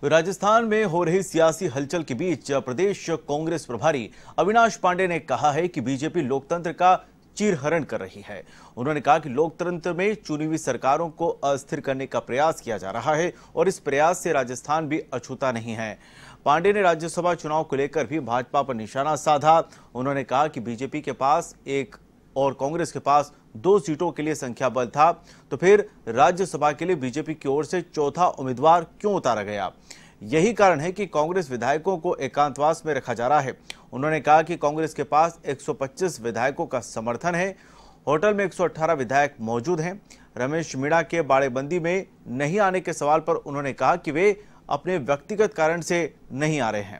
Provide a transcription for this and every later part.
राजस्थान में हो रही सियासी हलचल के बीच प्रदेश कांग्रेस प्रभारी अविनाश पांडे ने कहा है कि बीजेपी लोकतंत्र का चीरहरण कर रही है। उन्होंने कहा कि लोकतंत्र में चुनी हुई सरकारों को अस्थिर करने का प्रयास किया जा रहा है और इस प्रयास से राजस्थान भी अछूता नहीं है। पांडे ने राज्यसभा चुनाव को लेकर भी भाजपा पर निशाना साधा। उन्होंने कहा कि बीजेपी के पास एक और कांग्रेस के पास 2 सीटों के लिए संख्या बल था, तो फिर राज्यसभा के लिए बीजेपी की ओर से चौथा उम्मीदवार क्यों उतारा गया? यही कारण है कि कांग्रेस विधायकों को एकांतवास में रखा जा रहा है। उन्होंने कहा कि कांग्रेस के पास 125 विधायकों का समर्थन है। होटल में 118 विधायक मौजूद हैं। रमेश मीणा के बाड़ेबंदी में नहीं आने के सवाल पर उन्होंने कहा कि वे अपने व्यक्तिगत कारण से नहीं आ रहे हैं।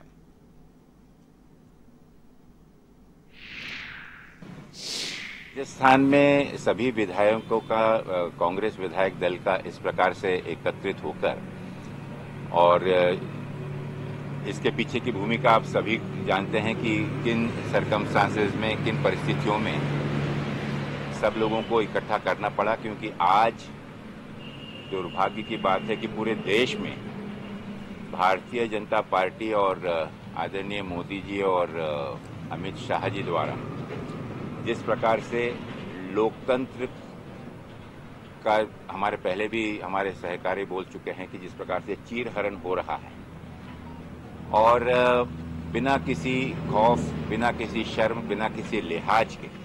राजस्थान में सभी विधायकों का कांग्रेस विधायक दल का इस प्रकार से एकत्रित होकर और इसके पीछे की भूमिका आप सभी जानते हैं कि किन सरकमस्टांसेस में, किन परिस्थितियों में सब लोगों को इकट्ठा करना पड़ा, क्योंकि आज दुर्भाग्य की बात है कि पूरे देश में भारतीय जनता पार्टी और आदरणीय मोदी जी और अमित शाह जी द्वारा जिस प्रकार से लोकतंत्र का हमारे पहले भी हमारे सहकारी बोल चुके हैं कि जिस प्रकार से चीरहरण हो रहा है और बिना किसी खौफ, बिना किसी शर्म, बिना किसी लिहाज के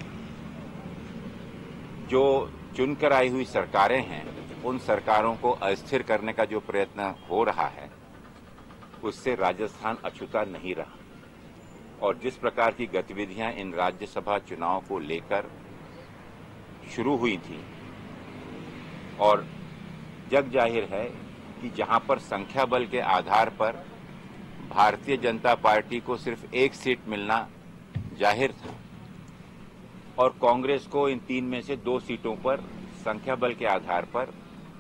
जो चुनकर आई हुई सरकारें हैं उन सरकारों को अस्थिर करने का जो प्रयत्न हो रहा है उससे राजस्थान अछूता नहीं रहा। और जिस प्रकार की गतिविधियां इन राज्यसभा चुनाव को लेकर शुरू हुई थी और जग जाहिर है कि जहां पर संख्या बल के आधार पर भारतीय जनता पार्टी को सिर्फ 1 सीट मिलना जाहिर था और कांग्रेस को इन 3 में से 2 सीटों पर संख्या बल के आधार पर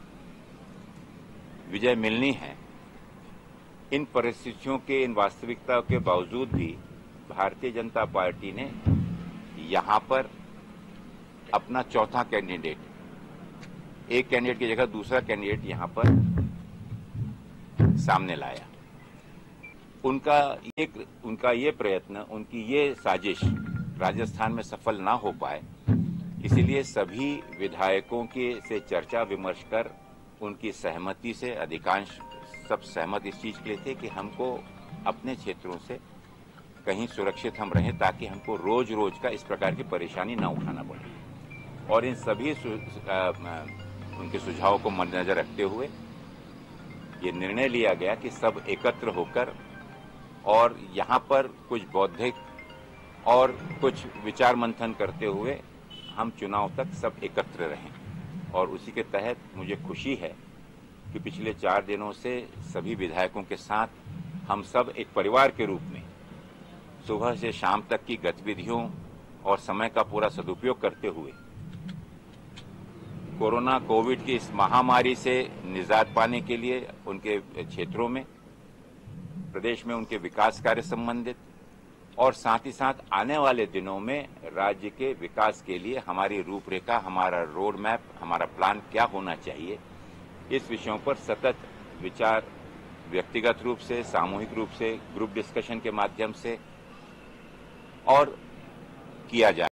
विजय मिलनी है। इन परिस्थितियों के, इन वास्तविकताओं के बावजूद भी भारतीय जनता पार्टी ने यहां पर अपना चौथा कैंडिडेट, एक कैंडिडेट की जगह दूसरा कैंडिडेट यहां पर सामने लाया। उनका ये प्रयत्न, उनकी ये साजिश राजस्थान में सफल ना हो पाए, इसीलिए सभी विधायकों के से चर्चा विमर्श कर उनकी सहमति से अधिकांश सब सहमत इस चीज के लिए थे कि हमको अपने क्षेत्रों से कहीं सुरक्षित हम रहें ताकि हमको रोज रोज का इस प्रकार की परेशानी ना उठाना पड़े। और इन सभी उनके सुझावों को मद्देनजर रखते हुए ये निर्णय लिया गया कि सब एकत्र होकर और यहाँ पर कुछ बौद्धिक और कुछ विचार मंथन करते हुए हम चुनाव तक सब एकत्र रहें। और उसी के तहत मुझे खुशी है कि पिछले 4 दिनों से सभी विधायकों के साथ हम सब एक परिवार के रूप में सुबह से शाम तक की गतिविधियों और समय का पूरा सदुपयोग करते हुए कोविड की इस महामारी से निजात पाने के लिए उनके क्षेत्रों में, प्रदेश में उनके विकास कार्य संबंधित और साथ ही साथ आने वाले दिनों में राज्य के विकास के लिए हमारी रूपरेखा, हमारा रोड मैप, हमारा प्लान क्या होना चाहिए, इस विषयों पर सतत विचार व्यक्तिगत रूप से, सामूहिक रूप से, ग्रुप डिस्कशन के माध्यम से और किया जाए।